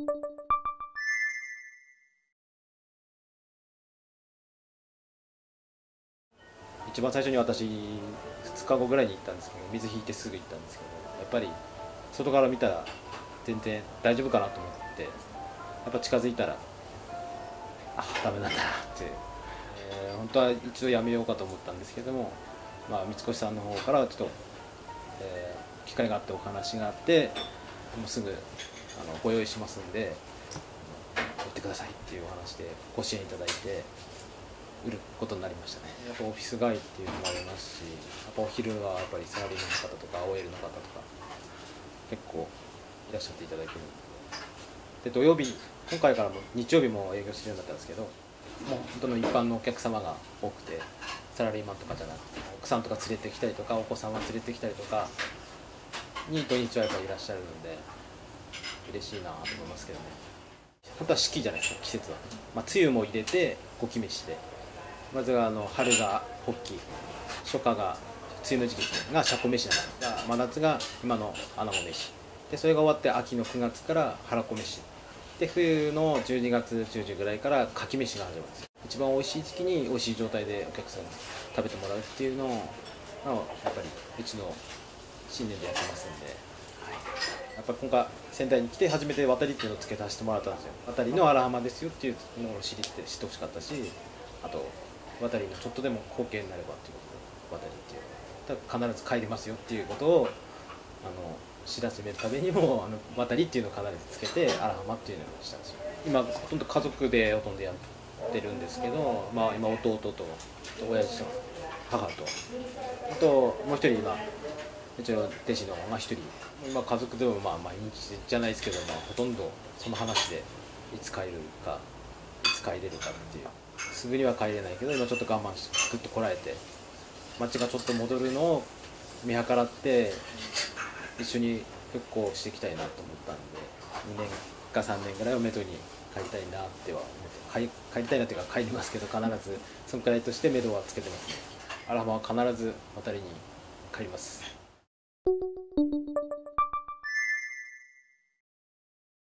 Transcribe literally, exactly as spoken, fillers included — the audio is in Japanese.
一番最初に私ふつかごぐらいに行ったんですけど、水引いてすぐ行ったんですけど、やっぱり外から見たら全然大丈夫かなと思って、やっぱ近づいたらあダメなんだなって、えー、本当は一度やめようかと思ったんですけども、まあ、三越さんの方からちょっと、えー、機会があってお話があって、もうすぐあのご用意しますんで売ってくださいっていうお話でご支援いただいて売ることになりましたね。やっぱオフィス街っていうのもありますし、やっぱお昼はやっぱりサラリーマンの方とか オーエル の方とか結構いらっしゃっていただけるで、土曜日今回からも日曜日も営業するようになったんですけど、もう本当の一般のお客様が多くて、サラリーマンとかじゃなくて奥さんとか連れてきたりとかお子さんは連れてきたりとかに土日はやっぱりいらっしゃるので嬉しいなと思いますけどね。本当は四季じゃないですか、季節は。まあ、梅雨も入れてごき飯で、まずはあの春が発起、初夏が梅雨の時期ですねがシャコ飯なんですが、真夏が今の穴子飯で、それが終わって秋のくがつから腹子飯で、冬のじゅうにがつ中旬ぐらいからかき飯が始まるんですよ。一番美味しい時期に美味しい状態でお客さんに食べてもらうっていうのをやっぱりうちの信念でやってますんで、やっぱ今回仙台に来て初めて渡りっていうのを付け足してもらったんですよ。渡りの荒浜ですよっていうのを知りって知ってほしかったし、あと渡りのちょっとでも貢献になればっていうことで、渡りっていうだから必ず帰りますよっていうことをあの知らしめるためにも、あの渡りっていうのを必ずつけて荒浜っていうのをしたんですよ。今ほとんど家族でほとんどやってるんですけど、まあ今弟と親父と母とあともう一人今うちの弟子のが一人、今家族でもまあ毎日じゃないですけど、まあ、ほとんどその話でいつ帰るかいつ帰れるかっていう、すぐには帰れないけど今ちょっと我慢してぐっとこらえて街がちょっと戻るのを見計らって一緒に復興していきたいなと思ったんで、にねんかさんねんぐらいをめどに帰りたいなっては思って帰、帰りたいなっていうか帰りますけど、必ずそのくらいとしてめどはつけてますね。アラハマは必ず渡りに帰ります。